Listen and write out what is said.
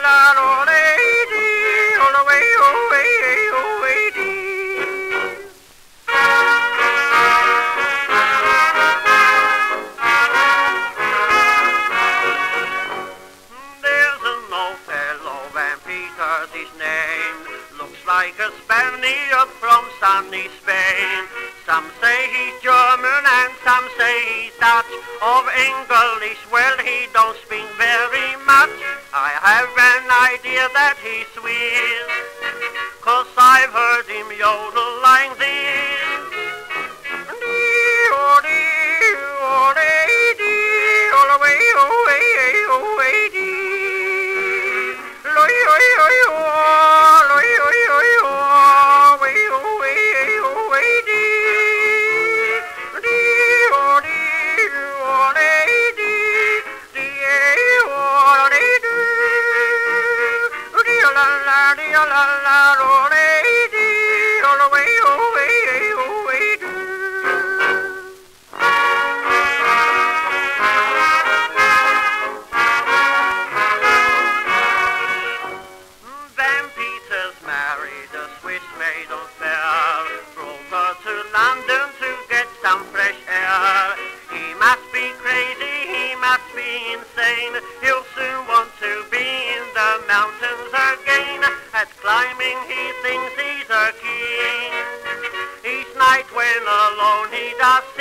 His name looks like a Spaniard from sunny Spain. Some say he's German and some say he's Dutch. Of English, well, he don't speak very much. I have an idea that he's Swiss, 'cause I've heard him yodel like this. London to get some fresh air. He must be crazy, he must be insane. He'll soon want to be in the mountains again. At climbing he thinks he's a king. Each night when alone he does